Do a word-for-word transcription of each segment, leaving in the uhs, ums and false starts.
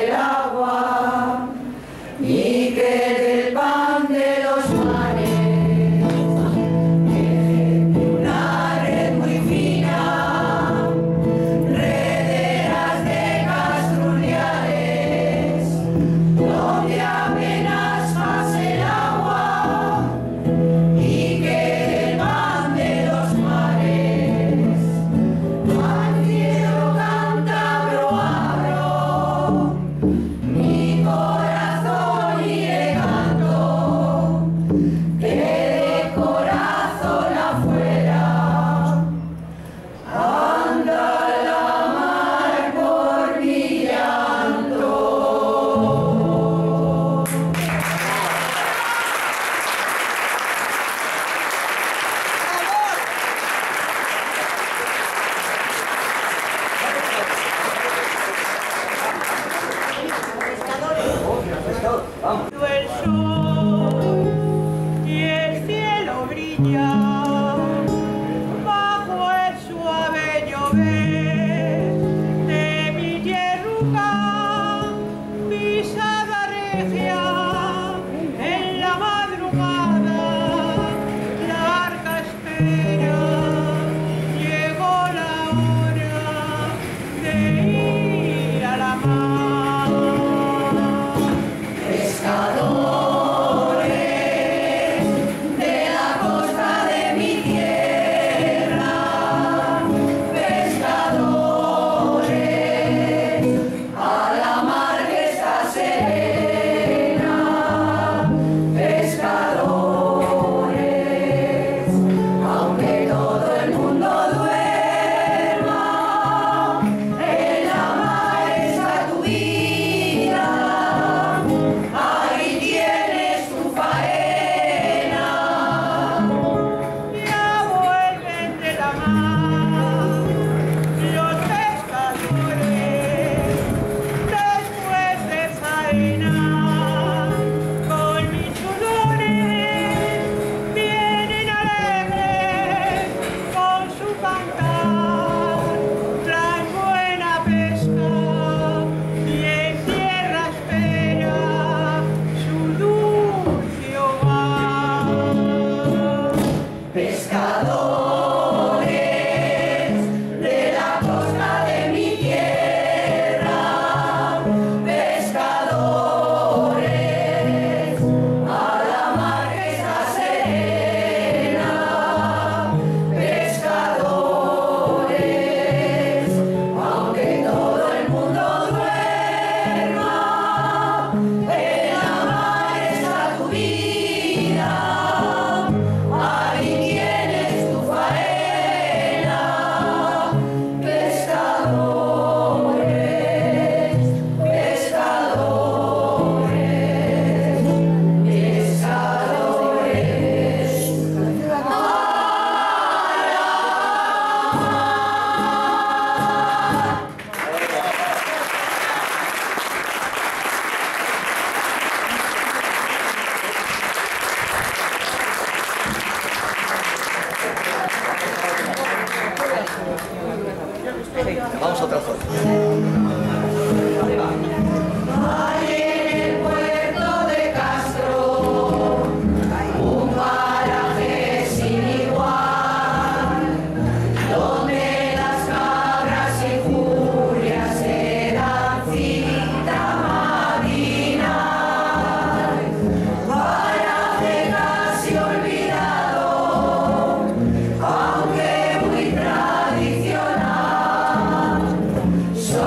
el agua y que del pan de los mares teje una red muy fina, rederas de castruñales, donde apenas pase el agua y que del pan de los mares al cielo cántabro abro mi corazón y le canto que de corazón afuera anda la mar por mi llanto. El sol y el cielo brilla bajo el suave llover de mi tierruca, pisada regia en la madrugada, la arca espera, llegó la hora de ir a la mar. Pescadores de la costa de mi tierra, pescadores a la mar que está serena, pescadores, aunque todo el mundo duerma, en la mar está tu vida. Ahí tienes tu faena. Ya vuelven de la mar los pescadores después de faena, con mis sudores vienen alegres con su cantar, traen buena pesca y en tierra espera su dulce hogar. Pescadores de la costa de mi tierra, pescadores a la mar que está serena, pescadores, aunque todo el mundo duerma, en la mar está tu vida. Ahí tienes tu faena, pescadores, pescadores, Vamos a otra foto. hay en el puerto de Castro un paraje sin igual, donde las cabras y jurias se dan cita matinal. Paraje casi olvidado, aunque muy tradicional.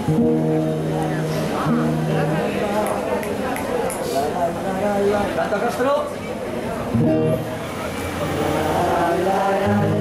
Canta Castro. La, la, la,